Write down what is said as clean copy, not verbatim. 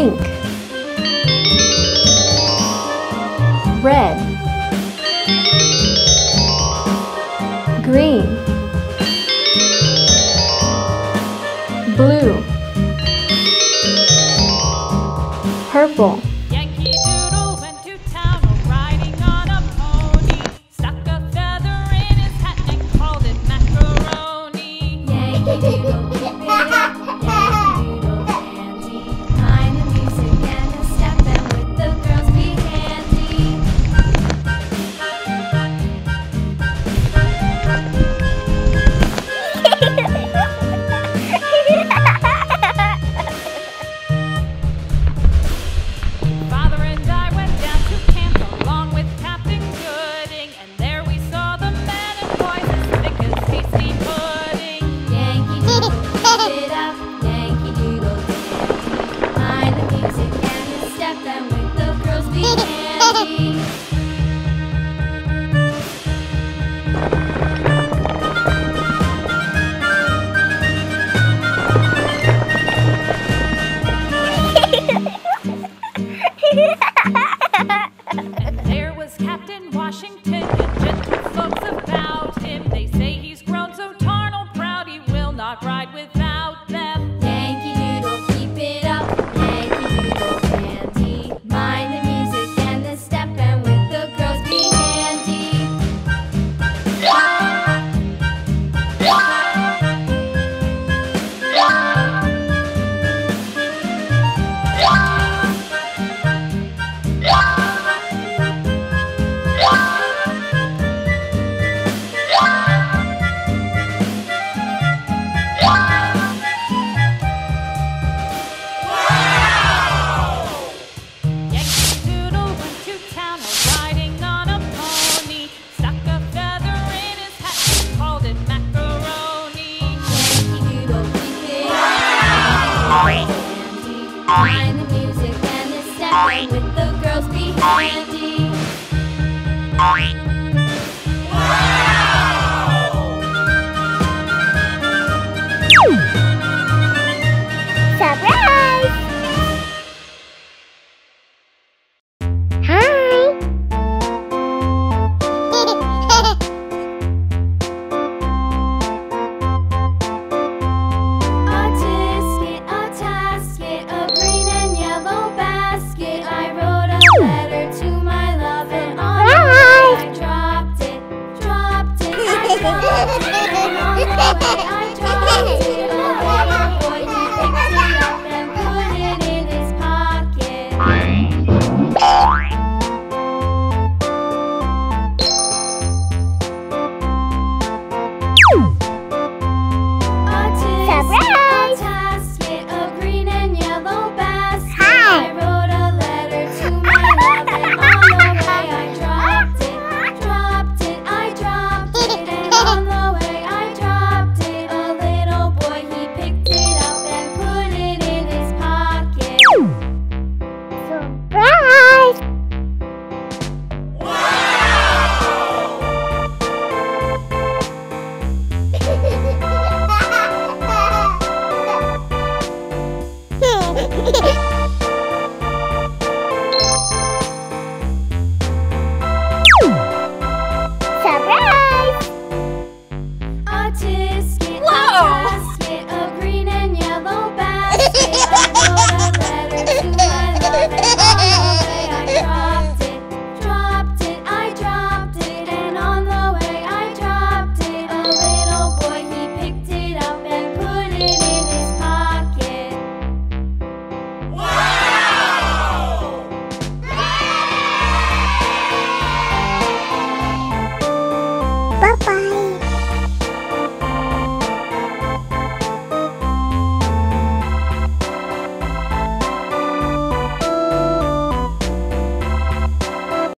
Pink, red, green, blue, purple. Yankee Doodle went to town riding on a pony. Stuck a feather in his hat and called it macaroni. Yankee Doodle, keep it up. Yankee Doodle dandy. Mind the music and the step, and with the girls be handy. Father and I went down to camp along with Captain Gooding, and there we saw the men and boys as thick as tasty pudding. Yankee Doodle, keep it up. Yankee Doodle dandy. Mind the music and the step, and with the girls be handy. And there was Captain Washington and gentle folks about him. They say he's grown so tarnal proud he will not ride without them. Yankee Doodle, keep it up. Yankee Doodle dandy. Mind the music and the step, and with the girls be handy. Yankee Doodle went to town riding on a pony. Stuck a feather in his hat and called it macaroni. Yankee Doodle, keep it up. Yankee Doodle dandy. Mind the music and the step, and with